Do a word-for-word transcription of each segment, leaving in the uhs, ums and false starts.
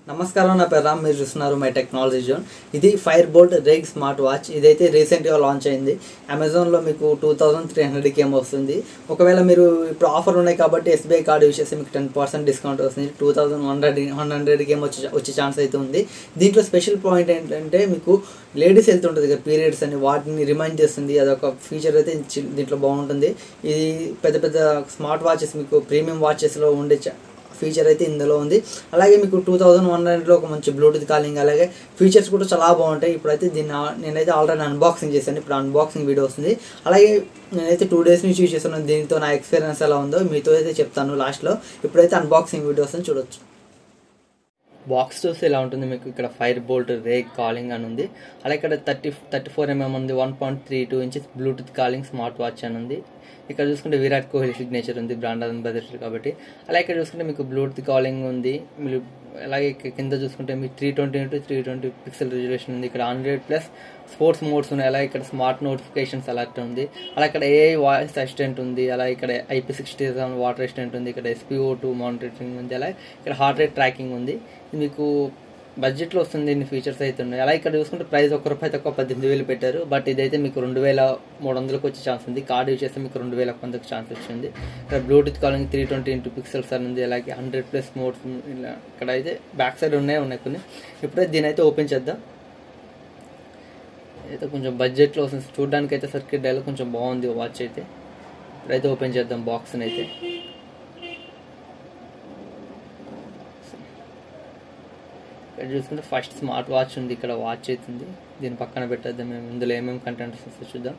నమస్కారం, నా పేరు రామ్. మీరు చూస్తున్నారు మై టెక్నాలజీ జోన్. ఇది fire bolt rage smart watch. ఇదైతే రీసెంట్గా లాంచ్ అయింది. అమెజాన్లో మీకు టూ థౌజండ్ త్రీ హండ్రెడ్కి ఏమో వస్తుంది. ఒకవేళ మీరు ఇప్పుడు ఆఫర్ ఉన్నాయి కాబట్టి ఎస్బీఐ కార్డు యూస్ చేస్తే మీకు టెన్ పర్సెంట్ డిస్కౌంట్ వస్తుంది. Two thousand one hundred one హండ్రెడ్కి ఏమో వచ్చే వచ్చే ఛాన్స్ అయితే ఉంది. దీంట్లో స్పెషల్ పాయింట్ ఏంటంటే మీకు లేడీస్ హెల్త్ ఉంటుంది కదా, పీరియడ్స్ అని, వాటిని రిమైండ్ చేస్తుంది. అదొక ఫీచర్ అయితే దీంట్లో బాగుంటుంది. ఇది పెద్ద పెద్ద స్మార్ట్ వాచెస్, మీకు ప్రీమియం వాచెస్లో ఉండే ఫీచర్ అయితే ఇందులో ఉంది. అలాగే మీకు టూ థౌజండ్ వన్ హండ్రెడ్లో ఒక మంచి బ్లూటూత్ కాలింగ్, అలాగే ఫీచర్స్ కూడా చాలా బాగుంటాయి. ఇప్పుడైతే దీన్ని నేనైతే ఆల్రెడీ అన్బాక్సింగ్ చేశాను. ఇప్పుడు అన్బాక్సింగ్ వీడియో వస్తుంది. అలాగే నేనైతే టూ డేస్ నుంచి యూజ్ చేస్తున్నాను. దీంతో నా ఎక్స్పీరియన్స్ ఎలా ఉందో మీతో అయితే చెప్తాను లాస్ట్లో. ఇప్పుడైతే అన్బాక్సింగ్ వీడియో వస్తుంది, చూడొచ్చు. బాక్స్ చూస్తే ఇలా ఉంటుంది. మీకు ఇక్కడ ఫైర్ బోల్ట్ రేగ్ కాలింగ్ అని ఉంది. అలాగే ఇక్కడ థర్టీ థర్టీ ఫోర్ ఎంఎం ఉంది. One point three two inches bluetooth calling smart watch అని ఉంది. ఇక్కడ చూసుకుంటే విరాట్ కోహ్లీ సిగ్నేచర్ ఉంది, బ్రాండ్ అంబాసిడర్ కాబట్టి. అలాగే ఇక్కడ చూసుకుంటే మీకు బ్లూటూత్ కాలింగ్ ఉంది. మీరు అలాగే కింద చూసుకుంటే మీకు three twenty into three twenty pixel resolution ఉంది. ఇక్కడ హండ్రెడ్ ప్లస్ స్పోర్ట్స్ మోడ్స్ ఉన్నాయి. అలాగే ఇక్కడ స్మార్ట్ నోటిఫికేషన్స్ అలర్ట్ ఉంది. అలా ఇక్కడ ఏఐ వాయిస్ అసిస్టెంట్ ఉంది. అలాగే ఇక్కడ IP sixty seven water assistant ఉంది. ఇక్కడ ఎస్పీఓ టూ మానిటరింగ్ ఉంది. అలాగే ఇక్కడ హార్ట్ రేట్ ట్రాకింగ్ ఉంది. మీకు బడ్జెట్లో వస్తుంది. ఇన్ని ఫీచర్స్ అయితే ఉన్నాయి. అలా ఇక్కడ చూసుకుంటే ప్రైస్ ఒక్క రూపాయి తక్కువ పద్దెనిమిది వేలు పెట్టారు. బట్ ఇదైతే మీకు రెండు వేల మూడు వందలకు వచ్చే ఛాన్స్ ఉంది. కార్డు యూజ్ చేస్తే మీకు రెండు వేల వందకు ఛాన్స్ వచ్చింది. ఇక్కడ bluetooth calling three twenty into pixels అని ఉంది. అలాగే హండ్రెడ్ ప్లస్ మోడ్స్ ఇలా ఇక్కడ అయితే బ్యాక్ సైడ్ ఉన్నాయి ఉన్నాయి కొన్ని. ఇప్పుడైతే దీని అయితే ఓపెన్ చేద్దాం. అయితే కొంచెం బడ్జెట్లో వస్తుంది. చూడడానికి అయితే సర్కిట్ డైలాగ్ కొంచెం బాగుంది వాచ్ అయితే. ఇప్పుడైతే ఓపెన్ చేద్దాం బాక్స్ని అయితే. ఇక్కడ చూసుకుంటే ఫస్ట్ స్మార్ట్ వాచ్ ఉంది. ఇక్కడ వాచ్ అవుతుంది. దీని పక్కన పెట్టేద్దాం. మేము ఇందులో ఏమేమి కంటెంట్స్ వస్తే చూద్దాం.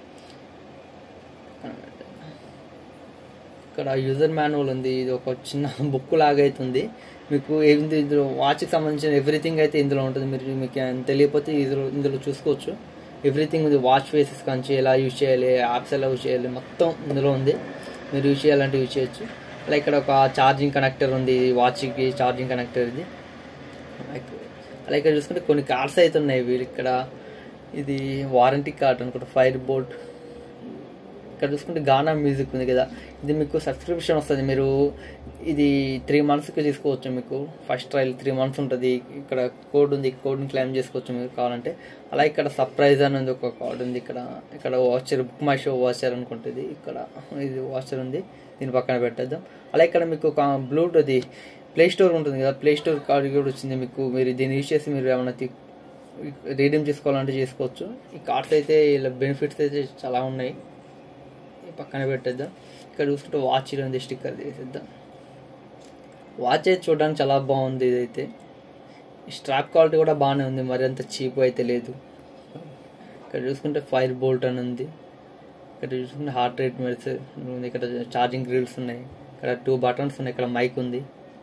ఇక్కడ యూజర్ మాన్యువల్ ఉంది. ఇది ఒక చిన్న బుక్ లాగా అవుతుంది. మీకు ఏంది ఇందులో వాచ్కి సంబంధించిన ఎవ్రీథింగ్ అయితే ఇందులో ఉంటుంది. మీరు మీకు తెలియకపోతే ఇందులో ఇందులో చూసుకోవచ్చు. ఎవ్రీథింగ్ ఉంది. వాచ్ ఫేసెస్ కానీ ఎలా యూజ్ చేయాలి, యాప్స్ ఎలా యూజ్ చేయాలి, మొత్తం ఇందులో ఉంది. మీరు యూజ్ చేయాలంటే యూజ్ చేయొచ్చు. అలా ఇక్కడ ఒక ఛార్జింగ్ కనెక్టర్ ఉంది. వాచ్కి ఛార్జింగ్ కనెక్టర్ ఇది. అలా ఇక్కడ చూసుకుంటే కొన్ని కార్డ్స్ అయితే ఉన్నాయి. వీళ్ళు ఇక్కడ ఇది వారంటీ కార్డ్ అనుకుంటా, ఫైర్ బోల్ట్. ఇక్కడ చూసుకుంటే గానా మ్యూజిక్ ఉంది కదా, ఇది మీకు సబ్స్క్రిప్షన్ వస్తుంది. మీరు ఇది త్రీ మంత్స్కి తీసుకోవచ్చు. మీకు ఫస్ట్ ట్రయల్ త్రీ మంత్స్ ఉంటుంది. ఇక్కడ కోడ్ ఉంది. కోడ్ని క్లెయిమ్ చేసుకోవచ్చు మీరు కావాలంటే. అలా ఇక్కడ సర్ప్రైజ్ అని ఉంది, ఒక కార్డ్ ఉంది. ఇక్కడ ఇక్కడ voucher, book my show voucher అనుకుంటుంది. ఇక్కడ ఇది వాచర్ ఉంది. దీని పక్కన పెట్టేద్దాం. అలా ఇక్కడ మీకు ఒక బ్లూటూత్ ప్లే స్టోర్ ఉంటుంది కదా, ప్లే స్టోర్ కార్డు కూడా వచ్చింది మీకు. మీరు దీన్ని యూజ్ చేసి మీరు ఏమైనా రీడీమ్ చేసుకోవాలంటే చేసుకోవచ్చు. ఈ కార్డ్స్ అయితే ఇలా బెనిఫిట్స్ అయితే చాలా ఉన్నాయి. పక్కన పెట్టేద్దాం. ఇక్కడ చూసుకుంటే వాచ్ ఉంది, స్టిక్కర్ తీసేద్దాం. వాచ్ అయితే చూడడానికి చాలా బాగుంది. ఇదైతే స్ట్రాప్ క్వాలిటీ కూడా బాగానే ఉంది, మరి అంత చీప్ అయితే లేదు. ఇక్కడ చూసుకుంటే ఫైర్ బోల్ట్ అని ఉంది. ఇక్కడ చూసుకుంటే హార్ట్ రేట్ మెడిస్ ఉంది. ఇక్కడ ఛార్జింగ్ గ్రిల్స్ ఉన్నాయి. ఇక్కడ టూ బటన్స్ ఉన్నాయి. ఇక్కడ మైక్ ఉంది.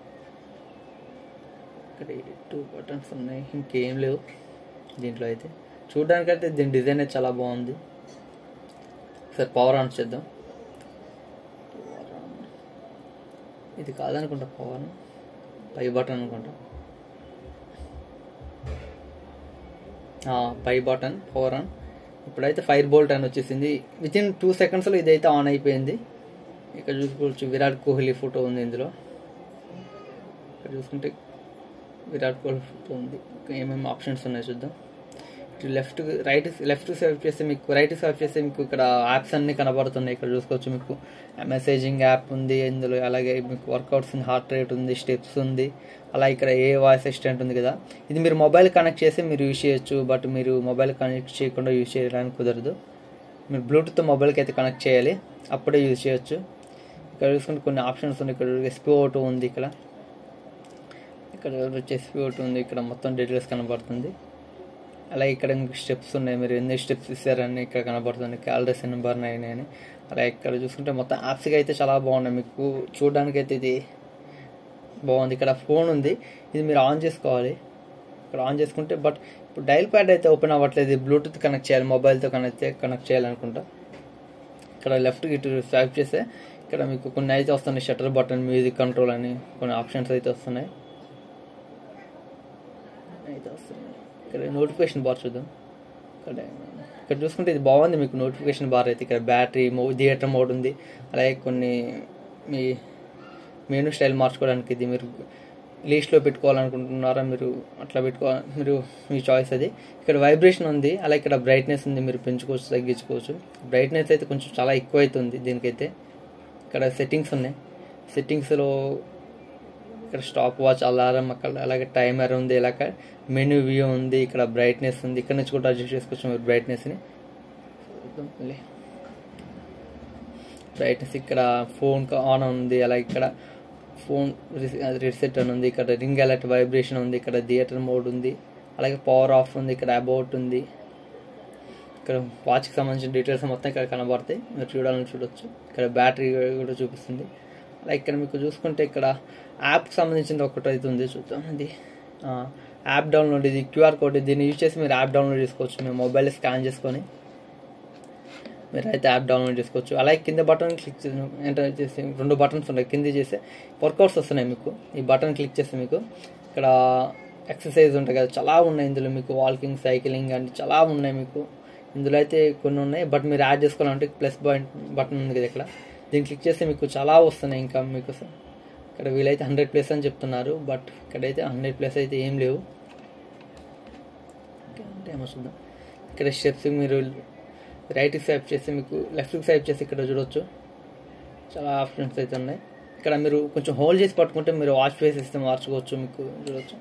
ఇక్కడ టూ బటన్స్ ఉన్నాయి. ఇంకేం లేవు దీంట్లో అయితే. చూడడానికి అయితే దీని డిజైన్ అయితే చాలా బాగుంది. ఒకసారి పవర్ ఆన్ చేద్దాం. ఇది కాదనుకుంటా పవర్, పై బటన్ అనుకుంటా. పై బటన్ పవర్ ఆన్. ఇప్పుడైతే ఫైర్ బోల్ట్ అని వచ్చేసింది. విత్ ఇన్ టూ సెకండ్స్లో ఇదైతే ఆన్ అయిపోయింది. ఇక్కడ చూసుకోవచ్చు విరాట్ కోహ్లీ ఫోటో ఉంది ఇందులో. ఇక్కడ చూసుకుంటే విరాట్ కోహ్లీ ఫోటో ఉంది. ఏమేమి ఆప్షన్స్ ఉన్నాయో చూద్దాం. లెఫ్ట్ రైట్ లెఫ్ట్ స్వైప్ చేస్తే మీకు రైట్ స్వైప్ చేస్తే మీకు ఇక్కడ యాప్స్ అన్నీ కనబడుతున్నాయి. ఇక్కడ చూసుకోవచ్చు మీకు మెసేజింగ్ యాప్ ఉంది ఇందులో. అలాగే మీకు వర్కౌట్స్ ఉంది, హార్ట్ రేట్ ఉంది, స్టెప్స్ ఉంది. అలా ఇక్కడ ఏ వాయిస్ అసిస్టెంట్ ఉంది కదా, ఇది మీరు మొబైల్ కనెక్ట్ చేసి మీరు యూజ్ చేయొచ్చు. బట్ మీరు మొబైల్ కనెక్ట్ చేయకుండా యూజ్ చేయడానికి కుదరదు. మీరు బ్లూటూత్ మొబైల్కి అయితే కనెక్ట్ చేయాలి, అప్పుడే యూజ్ చేయొచ్చు. ఇక్కడ చూసుకుంటే కొన్ని ఆప్షన్స్ ఉన్నాయి. ఇక్కడ ఎస్పీఓ టూ ఉంది. ఇక్కడ ఇక్కడ వచ్చి ఎస్పీఓ టూ ఉంది. ఇక్కడ మొత్తం డీటెయిల్స్ కనబడుతుంది. అలాగే ఇక్కడ మీకు స్టెప్స్ ఉన్నాయి. మీరు ఎన్ని స్టెప్స్ ఇస్తారని ఇక్కడ కనబడుతుంది. క్యాలరీస్ ఎన్ని బర్న్ అయినాయి అని. అలా ఇక్కడ చూసుకుంటే మొత్తం యాప్స్కి అయితే చాలా బాగున్నాయి. మీకు చూడడానికి అయితే ఇది బాగుంది. ఇక్కడ ఫోన్ ఉంది. ఇది మీరు ఆన్ చేసుకోవాలి. ఇక్కడ ఆన్ చేసుకుంటే బట్ ఇప్పుడు డైల్ ప్యాడ్ అయితే ఓపెన్ అవ్వట్లేదు. బ్లూటూత్ కనెక్ట్ చేయాలి, మొబైల్తో కనెక్ట్ కనెక్ట్ చేయాలనుకుంటా. ఇక్కడ లెఫ్ట్కి ఇటు స్వైప్ చేస్తే ఇక్కడ మీకు కొన్ని అయితే వస్తున్నాయి. షట్టర్ బటన్, మ్యూజిక్ కంట్రోల్ అని కొన్ని ఆప్షన్స్ అయితే వస్తున్నాయి అయితే వస్తున్నాయి ఇక్కడ నోటిఫికేషన్ బార్ చూద్దాం. ఇక్కడ ఇక్కడ చూసుకుంటే ఇది బాగుంది. మీకు నోటిఫికేషన్ బార్ అయితే ఇక్కడ బ్యాటరీ మో థియేటర్ మోడ్ ఉంది. అలాగే కొన్ని మీ మెనూ స్టైల్ మార్చుకోవడానికి ఇది మీరు లీస్ట్లో పెట్టుకోవాలనుకుంటున్నారా మీరు అట్లా పెట్టుకోవాలి, మీరు మీ చాయిస్ అది. ఇక్కడ వైబ్రేషన్ ఉంది, అలా ఇక్కడ బ్రైట్నెస్ ఉంది, మీరు పెంచుకోవచ్చు తగ్గించుకోవచ్చు. బ్రైట్నెస్ అయితే కొంచెం చాలా ఎక్కువ అవుతుంది దీనికైతే. ఇక్కడ సెట్టింగ్స్ ఉన్నాయి, సెట్టింగ్స్లో ఇక్కడ స్టాప్ వాచ్, అలారం, అక్కడ అలాగే టైమర్ ఉంది, ఇలాగ మెనూ వ్యూ ఉంది, ఇక్కడ బ్రైట్నెస్ ఉంది. ఇక్కడ నుంచి కూడా అడ్జస్ట్ చేసుకోవచ్చు మీరు బ్రైట్నెస్ని. బ్రైట్నెస్ ఇక్కడ ఫోన్ ఆన్ ఉంది, అలాగే ఇక్కడ ఫోన్ రీసెట్ అని ఉంది, ఇక్కడ రింగ్ అలర్ట్ వైబ్రేషన్ ఉంది, ఇక్కడ థియేటర్ మోడ్ ఉంది, అలాగే పవర్ ఆఫ్ ఉంది, ఇక్కడ అబౌట్ ఉంది. ఇక్కడ వాచ్కి సంబంధించిన డీటెయిల్స్ మొత్తం ఇక్కడ కనబడతాయి, మీరు చూడాలని చూడొచ్చు. ఇక్కడ బ్యాటరీ కూడా చూపిస్తుంది. అలాగే ఇక్కడ మీకు చూసుకుంటే ఇక్కడ యాప్కి సంబంధించింది ఒకటి అయితే ఉంది, చూద్దాం. ఇది యాప్ డౌన్లోడ్, ఇది క్యూఆర్ కోడ్, దీన్ని యూజ్ చేసి మీరు యాప్ డౌన్లోడ్ చేసుకోవచ్చు. మీ మొబైల్ స్కాన్ చేసుకొని మీరు అయితే యాప్ డౌన్లోడ్ చేసుకోవచ్చు. అలాగే కింద బటన్ క్లిక్ చేసి ఎంటర్ చేసి రెండు బటన్స్ ఉన్నాయి, కింద చేస్తే వర్కౌట్స్ వస్తున్నాయి మీకు. ఈ బటన్ క్లిక్ చేస్తే మీకు ఇక్కడ ఎక్సర్సైజ్ ఉంటాయి కదా, చాలా ఉన్నాయి ఇందులో మీకు. వాకింగ్, సైక్లింగ్ అంటే చాలా ఉన్నాయి మీకు ఇందులో అయితే. కొన్ని ఉన్నాయి, బట్ మీరు యాడ్ చేసుకోవాలంటే ప్లస్ పాయింట్ బటన్ ఉంది కదా ఇక్కడ, దీన్ని క్లిక్ చేస్తే మీకు చాలా వస్తున్నాయి ఇంకా మీకు. ఇక్కడ వీలైతే హండ్రెడ్ ప్లస్ అని చెప్తున్నారు, బట్ ఇక్కడైతే హండ్రెడ్ ప్లస్ అయితే ఏం లేవు. ఏమో చూద్దాం. ఇక్కడ స్టెప్స్ మీరు రైట్కి స్వైప్ చేస్తే మీకు లెఫ్ట్కి స్వైప్ చేసి ఇక్కడ చూడొచ్చు, చాలా ఆప్షన్స్ అయితే ఉన్నాయి. ఇక్కడ మీరు కొంచెం హోల్డ్ చేసి పట్టుకుంటే మీరు వాచ్ ఫేస్ ఇస్తే మార్చుకోవచ్చు, మీకు చూడొచ్చు.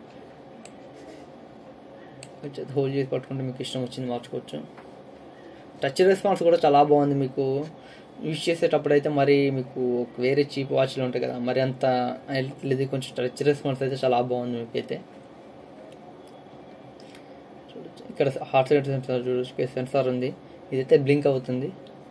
కొంచెం హోల్డ్ చేసి పట్టుకుంటే మీకు ఇష్టం వచ్చింది మార్చుకోవచ్చు. టచ్ రెస్పాన్స్ కూడా చాలా బాగుంది మీకు. యూజ్ చేసేటప్పుడు అయితే మరి మీకు వేరే చీప్ వాచ్లు ఉంటాయి కదా, మరి అంత ఇది కొంచెం టచ్ రెస్పాన్స్ అయితే చాలా బాగుంది మీకు అయితే. చూడొచ్చు ఇక్కడ హార్ట్ రేట్ సెన్సార్ చూడొచ్చు, సెన్సార్ ఉంది, ఇదైతే బ్లింక్ అవుతుంది.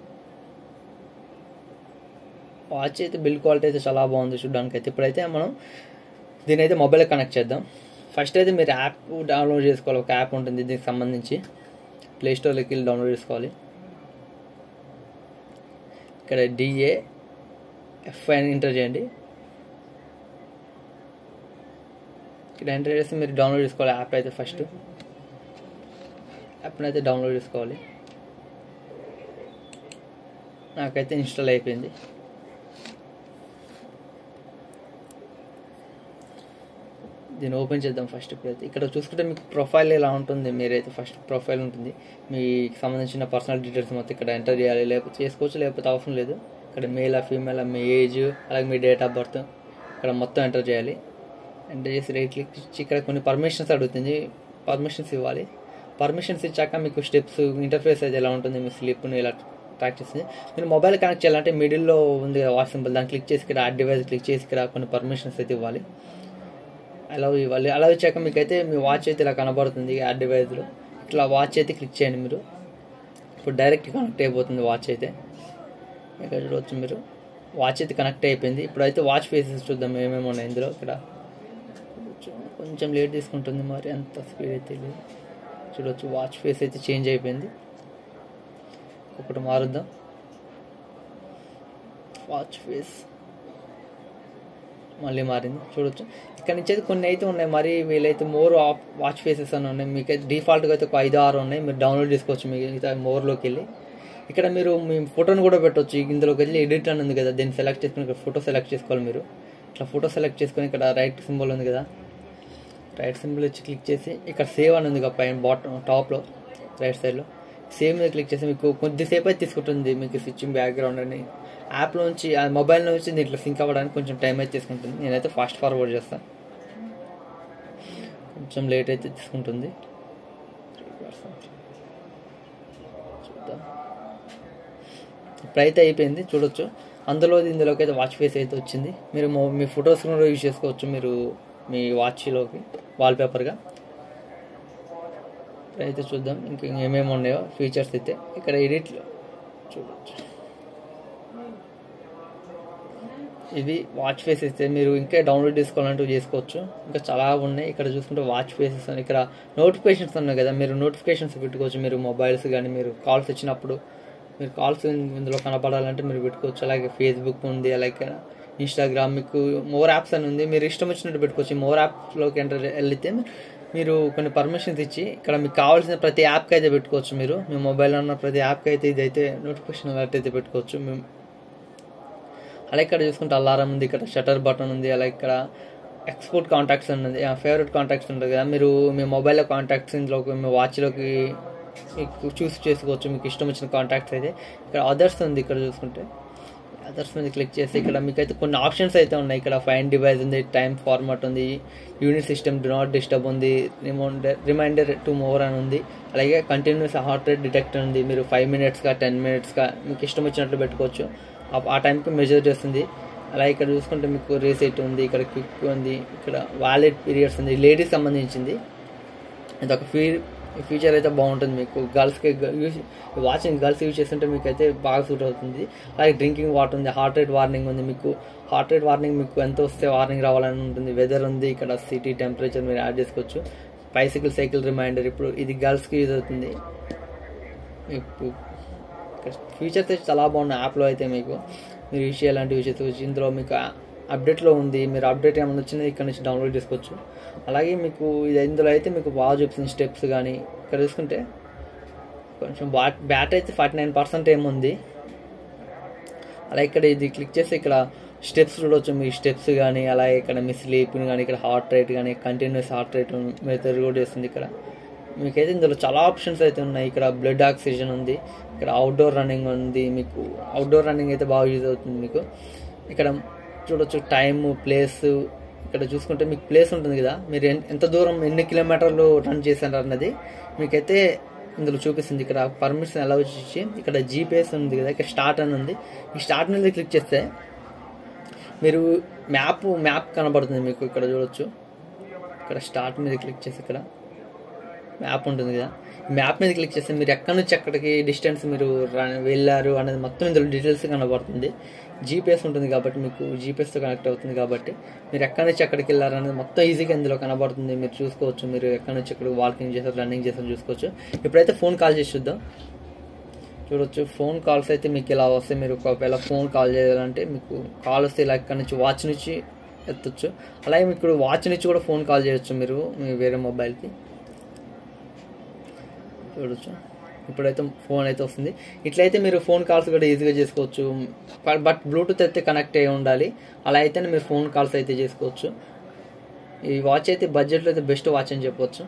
వాచ్ అయితే బిల్డ్ క్వాలిటీ అయితే చాలా బాగుంది చూడడానికి అయితే. ఇప్పుడైతే మనం దీని అయితే మొబైల్ కనెక్ట్ చేద్దాం. ఫస్ట్ అయితే మీరు యాప్ డౌన్లోడ్ చేసుకోవాలి, ఒక యాప్ ఉంటుంది దీనికి సంబంధించి. ప్లే స్టోర్లోకి వెళ్ళి డౌన్లోడ్ చేసుకోవాలి. ఇక్కడ డిఏ ఎఫ్ అని ఎంటర్ చేయండి. ఇక్కడ ఎంటర్ చేసి మీరు డౌన్లోడ్ చేసుకోవాలి యాప్ అయితే. ఫస్ట్ యాప్ని అయితే డౌన్లోడ్ చేసుకోవాలి. నాకైతే ఇన్స్టాల్ అయిపోయింది. దీన్ని ఓపెన్ చేద్దాం ఫస్ట్. ఇప్పుడైతే ఇక్కడ చూసుకుంటే మీకు ప్రొఫైల్ ఎలా ఉంటుంది, మీరైతే ఫస్ట్ ప్రొఫైల్ ఉంటుంది, మీకు సంబంధించిన పర్సనల్ డీటెయిల్స్ మొత్తం ఇక్కడ ఎంటర్ చేయాలి. లేకపోతే చేసుకోవచ్చు, లేకపోతే అవసరం లేదు. ఇక్కడ మేల్ ఆ ఫీమేల్, మీ ఏజ్, అలాగే మీ డేట్ ఆఫ్ బర్త్ ఇక్కడ మొత్తం ఎంటర్ చేయాలి. ఎంటర్ చేసి రైట్ క్లిక్ ఇచ్చి ఇక్కడ కొన్ని పర్మిషన్స్ అడుగుతుంది, పర్మిషన్స్ ఇవ్వాలి. పర్మిషన్స్ ఇచ్చాక మీకు స్టెప్స్ ఇంటర్ఫేస్ అయితే ఎలా ఉంటుంది, మీ స్లిప్ని ఇలా ట్రాక్ చేస్తుంది. మీరు మొబైల్ కనెక్ట్ చేయాలంటే మిడిల్లో ఉంది కదా వాచ్ సింబల్, దాన్ని క్లిక్ చేసి ఇక్కడ యాడ్ డివైస్ క్లిక్ చేసి ఇక్కడ కొన్ని పర్మిషన్స్ అయితే ఇవ్వాలి. అలా ఇవ్వాలి. అలా ఇచ్చాక మీకు అయితే మీ వాచ్ అయితే ఇలా కనబడుతుంది యాడ్ డివైస్లో. ఇట్లా వాచ్ అయితే క్లిక్ చేయండి మీరు. ఇప్పుడు డైరెక్ట్ కనెక్ట్ అయిపోతుంది వాచ్ అయితే. ఇక్కడ చూడవచ్చు మీరు వాచ్ అయితే కనెక్ట్ అయిపోయింది. ఇప్పుడైతే వాచ్ ఫేసెస్ చూద్దాం ఏమేమి ఉన్నాయి ఇందులో. ఇక్కడ కొంచెం లేట్ తీసుకుంటుంది, మరి అంత స్పీడ్ అయితే లేదు. చూడవచ్చు వాచ్ ఫేస్ అయితే చేంజ్ అయిపోయింది. ఒకటి మారుద్దాం. వాచ్ ఫేస్ మళ్ళీ మారింది చూడొచ్చు. ఇక్కడ నుంచి అయితే కొన్ని అయితే ఉన్నాయి, మరి వీలైతే మోర్ ఆఫ్ వాచ్ ఫేసెస్ అని ఉన్నాయి. మీకు అయితే డిఫాల్ట్గా అయితే ఒక ఐదు ఆరు ఉన్నాయి, మీరు డౌన్లోడ్ చేసుకోవచ్చు. మీకు మోర్లోకి వెళ్ళి ఇక్కడ మీరు మీ ఫోటోని కూడా పెట్టవచ్చు. ఇందులోకి వెళ్ళి ఎడిట్ అని ఉంది కదా, దీన్ని సెలెక్ట్ చేసుకుని ఇక్కడ ఫోటో సెలెక్ట్ చేసుకోవాలి. మీరు ఇట్లా ఫోటో సెలెక్ట్ చేసుకొని ఇక్కడ రైట్ సింబల్ ఉంది కదా, రైట్ సింబల్ వచ్చి క్లిక్ చేసి ఇక్కడ సేవ్ అని ఉంది కదా పైన బాటమ్ టాప్లో రైట్ సైడ్లో, సేవ్ మీద క్లిక్ చేసి మీకు కొద్దిసేపు అయితే తీసుకుంటుంది. మీకు స్విచ్చింగ్ బ్యాక్గ్రౌండ్ అని యాప్లో నుంచి మొబైల్ నుంచి దీంట్లో సింక్ అవ్వడానికి కొంచెం టైం అయితే తీసుకుంటుంది. నేనైతే ఫాస్ట్ ఫార్వర్డ్ చేస్తాను, కొంచెం లేట్ అయితే తీసుకుంటుంది. చూద్దాం. ఇప్పుడైతే అయిపోయింది చూడొచ్చు. అందులో ఇందులోకి అయితే వాచ్ ఫేస్ అయితే వచ్చింది. మీరు మీ ఫొటోస్ కూడా యూజ్ చేసుకోవచ్చు మీరు మీ వాచ్లోకి వాల్పేపర్గా. ఇప్పుడైతే చూద్దాం ఇంకా ఏమేమి ఉన్నాయో ఫీచర్స్ అయితే. ఇక్కడ ఎడిట్లో చూడవచ్చు. ఇది వాచ్ ఫేస్ అయితే మీరు ఇంకా డౌన్లోడ్ చేసుకోవాలంటూ చేసుకోవచ్చు. ఇంకా చాలా ఉన్నాయి. ఇక్కడ చూసుకుంటే వాచ్ ఫేసెస్ అని ఇక్కడ నోటిఫికేషన్స్ ఉన్నాయి కదా, మీరు నోటిఫికేషన్స్ పెట్టుకోవచ్చు. మీరు మొబైల్స్ కానీ మీరు కాల్స్ వచ్చినప్పుడు మీరు కాల్స్ ఇందులో కనపడాలంటే మీరు పెట్టుకోవచ్చు. అలాగే ఫేస్బుక్ ఉంది, అలాగే ఇన్స్టాగ్రామ్, మీకు మోర్ యాప్స్ అని ఉంది. మీరు ఇష్టం వచ్చినట్టు పెట్టుకోవచ్చు. మోర్ యాప్స్లోకి ఎంటర్ వెళ్తే మీరు కొన్ని పర్మిషన్స్ ఇచ్చి ఇక్కడ మీకు కావాల్సిన ప్రతి యాప్కి అయితే పెట్టుకోవచ్చు. మీరు మీ మొబైల్లో ఉన్న ప్రతి యాప్కి అయితే ఇదైతే నోటిఫికేషన్ అలర్ట్ అయితే పెట్టుకోవచ్చు. మేము అలా ఇక్కడ చూసుకుంటే అలారం ఉంది, ఇక్కడ షటర్ బటన్ ఉంది, అలా ఇక్కడ ఎక్స్పోర్ట్ కాంటాక్ట్స్ ఉన్నది, ఫేవరెట్ కాంటాక్ట్స్ ఉంటుంది కదా, మీరు మీ మొబైల్లో కాంటాక్ట్స్ ఇందులోకి మీ వాచ్లోకి మీకు చూస్ చేసుకోవచ్చు మీకు ఇష్టం వచ్చిన కాంటాక్ట్స్ అయితే. ఇక్కడ అదర్స్ ఉంది, ఇక్కడ చూసుకుంటే అదర్స్ మీద క్లిక్ చేసి ఇక్కడ మీకైతే కొన్ని ఆప్షన్స్ అయితే ఉన్నాయి. ఇక్కడ ఫైన్ డివైస్ ఉంది, టైం ఫార్మాట్ ఉంది, unit system do not disturb ఉంది, రిమైండర్ రిమైండర్ టు మోర్ అని ఉంది, అలాగే కంటిన్యూస్ హార్ట్ రేట్ డిటెక్టర్ ఉంది. మీరు ఫైవ్ మినిట్స్గా టెన్ మినిట్స్గా మీకు ఇష్టం వచ్చినట్లు పెట్టుకోవచ్చు, ఆ టైంకి మెజర్ చేస్తుంది. అలాగే ఇక్కడ చూసుకుంటే మీకు రీసెట్ ఉంది, ఇక్కడ క్విక్ ఉంది, ఇక్కడ వాలెట్ పీరియడ్స్ ఉంది, లేడీస్ సంబంధించింది. ఇది ఒక ఫీ ఫీచర్ అయితే బాగుంటుంది మీకు. గర్ల్స్కి యూజ్ వాచింగ్ గర్ల్స్ యూజ్ చేస్తుంటే మీకు అయితే బాగా సూట్ అవుతుంది. అలాగే డ్రింకింగ్ వాటర్ ఉంది, హార్ట్ రేట్ వార్నింగ్ ఉంది, మీకు హార్ట్ రేట్ వార్నింగ్ మీకు ఎంత వస్తే వార్నింగ్ రావాలని ఉంటుంది. వెదర్ ఉంది, ఇక్కడ సిటీ టెంపరేచర్ మీరు యాడ్ చేసుకోవచ్చు. బైసికల్ సైకిల్ రిమైండర్, ఇప్పుడు ఇది గర్ల్స్కి యూజ్ అవుతుంది. ఇప్పుడు ఫీచర్స్ అయితే చాలా బాగున్నాయి యాప్లో అయితే. మీకు మీరు యూజ్ చేయాలంటే యూజ్ చేసుకోవచ్చు. ఇందులో మీకు అప్డేట్లో ఉంది, మీరు అప్డేట్ ఏమైనా వచ్చినా ఇక్కడ నుంచి డౌన్లోడ్ చేసుకోవచ్చు. అలాగే మీకు ఇది ఇందులో అయితే మీకు బాగా చూపిస్తుంది స్టెప్స్ కానీ. ఇక్కడ చూసుకుంటే కొంచెం బా బ్యాటరీ అయితే ఫార్టీ నైన్ పర్సెంట్ ఏముంది. అలాగే ఇక్కడ ఇది క్లిక్ చేస్తే ఇక్కడ స్టెప్స్ చూడవచ్చు, మీ స్టెప్స్ కానీ, అలాగే ఇక్కడ మీ స్లీపింగ్ కానీ, ఇక్కడ హార్ట్ రేట్ కానీ, కంటిన్యూస్ హార్ట్ రేట్ మీరు రికార్డ్ చేస్తుంది. ఇక్కడ మీకైతే ఇందులో చాలా ఆప్షన్స్ అయితే ఉన్నాయి. ఇక్కడ బ్లడ్ ఆక్సిజన్ ఉంది, ఇక్కడ అవుట్డోర్ రన్నింగ్ ఉంది, మీకు అవుట్డోర్ రన్నింగ్ అయితే బాగా యూజ్ అవుతుంది మీకు. ఇక్కడ చూడొచ్చు టైము, ప్లేస్, ఇక్కడ చూసుకుంటే మీకు ప్లేస్ ఉంటుంది కదా, మీరు ఎంత దూరం ఎన్ని కిలోమీటర్లు రన్ చేశారు అన్నది మీకైతే ఇందులో చూపిస్తుంది. ఇక్కడ పర్మిషన్ ఎలా వచ్చి ఇక్కడ జీపీఎస్ ఉంది కదా, ఇక్కడ స్టార్ట్ అని ఉంది, ఈ స్టార్ట్ అనేది క్లిక్ చేస్తే మీరు మ్యాప్ మ్యాప్ కనబడుతుంది మీకు. ఇక్కడ చూడొచ్చు, ఇక్కడ స్టార్ట్ మీద క్లిక్ చేసి ఇక్కడ మ్యాప్ ఉంటుంది కదా, మ్యాప్ మీద క్లిక్ చేస్తే మీరు ఎక్కడి నుంచి ఎక్కడికి డిస్టెన్స్ మీరు వెళ్ళారు అనేది మొత్తం ఇందులో డీటెయిల్స్ కనబడుతుంది. జీపీఎస్ ఉంటుంది కాబట్టి మీకు జీపీఎస్తో కనెక్ట్ అవుతుంది కాబట్టి మీరు ఎక్కడి నుంచి ఎక్కడికి వెళ్ళారు అనేది మొత్తం ఈజీగా ఇందులో కనబడుతుంది. మీరు చూసుకోవచ్చు, మీరు ఎక్కడి నుంచి ఎక్కడికి వాకింగ్ చేశారు, రన్నింగ్ చేశారు చూసుకోవచ్చు. ఇప్పుడైతే ఫోన్ కాల్ చేసి చూద్దాం. చూడొచ్చు ఫోన్ కాల్స్ అయితే మీకు ఇలా వస్తే, మీరు ఒకవేళ ఫోన్ కాల్ చేయాలంటే మీకు కాల్ వస్తే ఇలా ఇక్కడ నుంచి వాచ్ నుంచి ఎత్తచ్చు. అలాగే మీకు వాచ్ నుంచి కూడా ఫోన్ కాల్ చేయొచ్చు మీరు మీ వేరే మొబైల్కి. చూడొచ్చు ఇప్పుడైతే ఫోన్ అయితే వస్తుంది. ఇట్లయితే మీరు ఫోన్ కాల్స్ కూడా ఈజీగా చేసుకోవచ్చు. బట్ బ్లూటూత్ అయితే కనెక్ట్ అయ్యి ఉండాలి, అలా అయితేనే మీరు ఫోన్ కాల్స్ అయితే చేసుకోవచ్చు. ఈ వాచ్ అయితే బడ్జెట్లో అయితే బెస్ట్ వాచ్ అని చెప్పవచ్చు.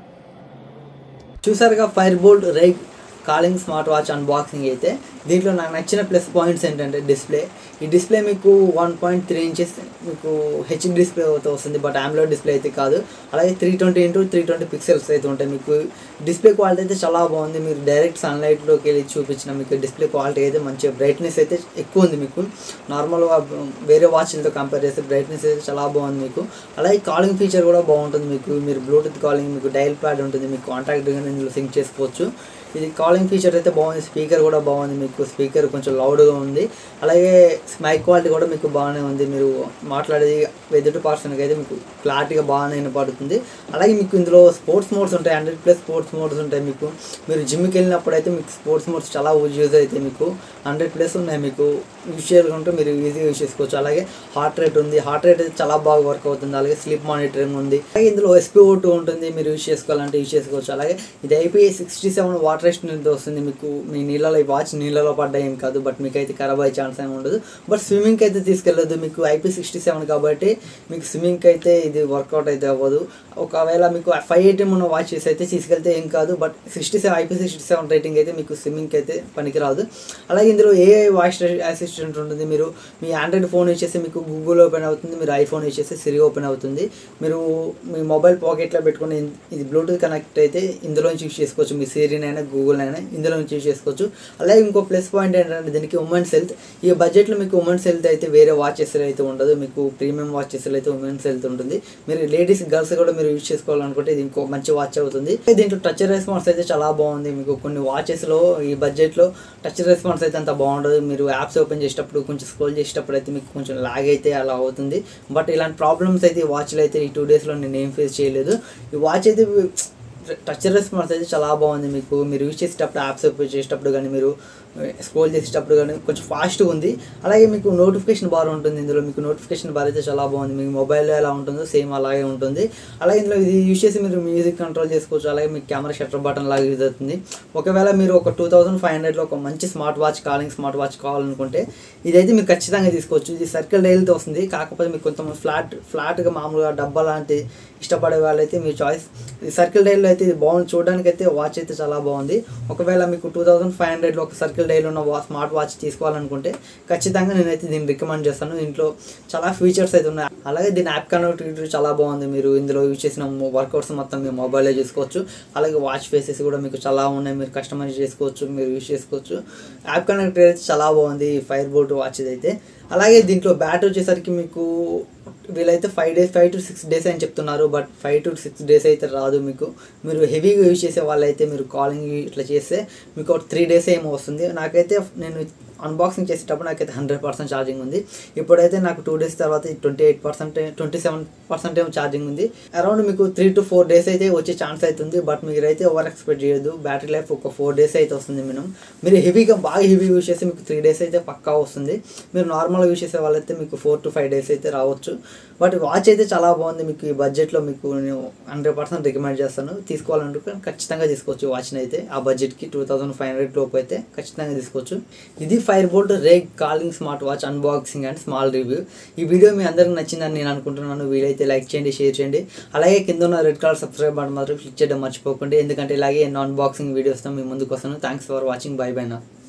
చూసారుగా fire bolt rage calling smart watch unboxing అయితే. దీంట్లో నాకు నచ్చిన ప్లస్ పాయింట్స్ ఏంటంటే డిస్ప్లే. ఈ డిస్ప్లే మీకు వన్ పాయింట్ త్రీ ఇంచెస్ మీకు హెచ్డి డిస్ప్లే అయితే వస్తుంది, బట్ ఆమ్లోడ్ డిస్ప్లే అయితే కాదు. అలాగే three twenty into three twenty pixels అయితే ఉంటాయి. మీకు డిస్ప్లే క్వాలిటీ అయితే చాలా బాగుంది. మీరు డైరెక్ట్ సన్లైట్లోకి వెళ్ళి చూపించిన మీకు డిస్ప్లే క్వాలిటీ అయితే మంచిగా బ్రైట్నెస్ అయితే ఎక్కువ ఉంది. మీకు నార్మల్గా వేరే వాచ్లతో కంపేర్ చేస్తే బ్రైట్నెస్ అయితే చాలా బాగుంది మీకు. అలాగే కాలింగ్ ఫీచర్ కూడా బాగుంటుంది మీకు. మీరు బ్లూటూత్ కాలింగ్, మీకు డయల్ ప్యాడ్ ఉంటుంది, మీకు కాంటాక్ట్ ఇందులో సింక్ చేసుకోవచ్చు. ఇది కాలింగ్ ఫీచర్ అయితే బాగుంది. స్పీకర్ కూడా బాగుంది మీకు, స్పీకర్ కొంచెం లౌడ్గా ఉంది. అలాగే మైక్ క్వాలిటీ కూడా మీకు బాగానే ఉంది. మీరు మాట్లాడేది ఎదుటి పర్సన్కి అయితే మీకు క్లారిటీగా బాగానే వినపడుతుంది. అలాగే మీకు ఇందులో స్పోర్ట్స్ మోడ్స్ ఉంటాయి, హండ్రెడ్ ప్లస్ స్పోర్ట్స్ మోడ్స్ ఉంటాయి మీకు. మీరు జిమ్కి వెళ్ళినప్పుడు అయితే మీకు స్పోర్ట్స్ మోడ్స్ చాలా యూజ్ అవుతాయి మీకు. హండ్రెడ్ ప్లస్ ఉన్నాయి మీకు, యూజ్ చేసుకుంటే మీరు ఈజీగా యూజ్ చేసుకోవచ్చు. అలాగే హార్ట్ రేట్ ఉంది, హార్ట్ రేట్ అయితే చాలా బాగా వర్క్ అవుతుంది. అలాగే స్లీప్ మానిటరింగ్ ఉంది. అలాగే ఇందులో ఎస్పీఓ టూ ఉంటుంది, మీరు యూజ్ చేసుకోవాలంటే యూజ్ చేసుకోవచ్చు. అలాగే ఇది IP sixty seven water resistant వస్తుంది మీకు. మీ నీళ్ళలో ఈ వాచ్ నీళ్ళలో పడ్డా ఏం కాదు, బట్ మీకు అయితే ఖరాబ్ అయ్యే ఛాన్స్ ఏమి ఉండదు. బట్ స్విమ్మింగ్కి అయితే తీసుకెళ్ళదు మీకు, ఐపీ సిక్స్టీ సెవెన్ కాబట్టి మీకు స్విమ్మింగ్కి అయితే ఇది వర్కౌట్ అయితే అవ్వదు. ఒకవేళ మీకు ఫైవ్ ఎయిటీ ఉన్న వాచెస్ అయితే తీసుకెళ్తే ఏం కాదు, but sixty seven IP sixty seven rating అయితే మీకు స్విమ్మింగ్కి అయితే పనికిరాదు. అలాగే ఇందులో ఏఐ వాయిస్ అసిస్టెంట్ ఉంటుంది. మీరు మీ ఆండ్రాయిడ్ ఫోన్ యూజ్ చేస్తే మీకు గూగుల్ ఓపెన్ అవుతుంది, మీరు ఐఫోన్ యూజ్ చేస్తే సిరి ఓపెన్ అవుతుంది. మీరు మీ మొబైల్ పాకెట్లో పెట్టుకుని ఇది బ్లూటూత్ కనెక్ట్ అయితే ఇందులో నుంచి యూజ్ చేసుకోవచ్చు. మీ సిరినైనా గూగుల్ అయినా ఇందులో నుంచి యూజ్ చేసుకోవచ్చు. అలాగే ఇంకో ప్లస్ పాయింట్ ఏంటంటే దీనికి ఉమెన్స్ హెల్త్. ఈ బడ్జెట్లో మీకు ఉమెన్స్ హెల్త్ అయితే వేరే వాచెస్లో అయితే ఉండదు. మీకు ప్రీమియం వాచెస్లో అయితే ఉమెన్స్ హెల్త్ ఉంటుంది. మీరు లేడీస్ గర్ల్స్ కూడా మీరు యూజ్ చేసుకోవాలనుకుంటే ఇది ఇంకో మంచి వాచ్ అవుతుంది. దీంట్లో టచ్ రెస్పాన్స్ అయితే చాలా బాగుంది మీకు. కొన్ని వాచెస్లో ఈ బడ్జెట్లో టచ్ రెస్పాన్స్ అయితే అంత బాగుండదు. మీరు యాప్స్ ఓపెన్ చేసేటప్పుడు కొంచెం స్క్రోల్ చేసేటప్పుడు అయితే మీకు కొంచెం లాగ్ అయితే అలా అవుతుంది. బట్ ఇలాంటి ప్రాబ్లమ్స్ అయితే ఈ వాచ్లో అయితే ఈ టూ డేస్లో నేను ఏం ఫేస్ చేయలేదు. ఈ వాచ్ అయితే టచ్ రెస్పాన్స్ అయితే చాలా బాగుంది. మీకు మీరు యూజ్ చేసేటప్పుడు యాప్స్ ఓపెన్ చేసేటప్పుడు కానీ మీరు స్క్రోల్ చేసేటప్పుడు కానీ కొంచెం ఫాస్ట్గా ఉంది. అలాగే మీకు నోటిఫికేషన్ బార్ ఉంటుంది. ఇందులో మీకు నోటిఫికేషన్ బార్ అయితే చాలా బాగుంది. మీకు మొబైల్లో ఎలా ఉంటుందో సేమ్ అలాగే ఉంటుంది. అలాగే ఇందులో ఇది యూజ్ చేసి మీరు మ్యూజిక్ కంట్రోల్ చేసుకోవచ్చు. అలాగే మీకు కెమెరా షట్టర్ బటన్ లాగా యూజ్ అవుతుంది. ఒకవేళ మీరు ఒక టూ థౌసండ్ ఫైవ్ హండ్రెడ్లో ఒక మంచి smart watch calling smart watch కావాలనుకుంటే ఇదైతే మీరు ఖచ్చితంగా తీసుకోవచ్చు. ఇది సర్కిల్ డైల్తో వస్తుంది. కాకపోతే మీకు కొంతమంది ఫ్లాట్ ఫ్లాట్గా మామూలుగా డబ్బా లాంటి ఇష్టపడే వాళ్ళైతే మీ చాయిస్. ఈ సర్కిల్ డైల్లో అయితే ఇది బాగుంది. చూడడానికి అయితే వాచ్ అయితే చాలా బాగుంది. ఒకవేళ మీకు టూ థౌసండ్ ఫైవ్ హండ్రెడ్లో ఒక సర్కిల్ డైల్ ఉన్న వా స్మార్ట్ వాచ్ తీసుకోవాలనుకుంటే ఖచ్చితంగా నేనైతే దీన్ని రికమెండ్ చేస్తాను. దీంట్లో చాలా ఫీచర్స్ అయితే ఉన్నాయి. అలాగే దీని యాప్ కనెక్టివిటీ చాలా బాగుంది. మీరు ఇందులో యూజ్ చేసిన వర్కౌట్స్ మొత్తం మీ మొబైల్లో చేసుకోవచ్చు. అలాగే వాచ్ ఫేసెస్ కూడా మీకు చాలా ఉన్నాయి. మీరు కస్టమైజ్ చేసుకోవచ్చు, మీరు యూజ్ చేసుకోవచ్చు. యాప్ కనెక్టివిటీ అయితే చాలా బాగుంది ఈ ఫైర్ బోల్ట్ వాచ్ అయితే. అలాగే దీంట్లో బ్యాటరీ వచ్చేసరికి మీకు వీళ్ళైతే five days five to six days అని చెప్తున్నారు. But five to six days అయితే రాదు. మీకు మీరు హెవీగా యూజ్ చేసే వాళ్ళైతే మీరు కాలింగ్ ఇట్లా చేస్తే మీకు ఒక త్రీ డేస్ ఏమో వస్తుంది. నాకైతే నేను అన్బాక్సింగ్ చేసేటప్పుడు నాకైతే హండ్రెడ్ పర్సెంట్ ఛార్జింగ్ ఉంది. ఇప్పుడైతే నాకు టూ డేస్ తర్వాత twenty eight percent twenty seven percent ఏమో ఛార్జింగ్ ఉంది. అరౌండ్ మీకు త్రీ టు ఫోర్ డేస్ అయితే వచ్చే ఛాన్స్ అవుతుంది. బట్ మీరైతే ఓవర్ ఎక్స్పెక్ట్ చేయొద్దు. బ్యాటరీ లైఫ్ ఒక ఫోర్ డేస్ అయితే వస్తుంది మినిమం. మీరు హెవీగా బాగా హెవీ యూజ్ చేస్తే మీకు త్రీ డేస్ అయితే పక్కా వస్తుంది. మీరు నార్మల్గా యూజ్ చేసే వాళ్ళైతే మీకు ఫోర్ టు ఫైవ్ డేస్ అయితే రావచ్చు. బట్ వాచ్ అయితే చాలా బాగుంది. మీకు ఈ బడ్జెట్లో మీకు నేను హండ్రెడ్ పర్సెంట్ రికమెండ్ చేస్తాను. తీసుకోవాలంటే ఖచ్చితంగా తీసుకోవచ్చు వాచ్ని అయితే. ఆ బడ్జెట్కి టూ థౌసండ్ ఫైవ్ హండ్రెడ్ లోపు అయితే ఖచ్చితంగా తీసుకోవచ్చు. ఇది fire bolt rage calling smart watch unboxing and small review. ఈ వీడియో మీ అందరికి నచ్చిందని నేను అనుకుంటున్నాను. వీలైతే లైక్ చేయండి, షేర్ చేయండి. అలాగే కింద ఉన్న రెడ్ కలర్ సబ్స్క్రైబ్ బటన్ మాత్రం క్లిక్ చేయడం మర్చిపోకండి. ఎందుకంటే ఇలాగే ఎన్నో అన్బాక్సింగ్ వీడియోస్తో మీ ముందుకు వస్తాను. Thanks for watching. Bye bye నా.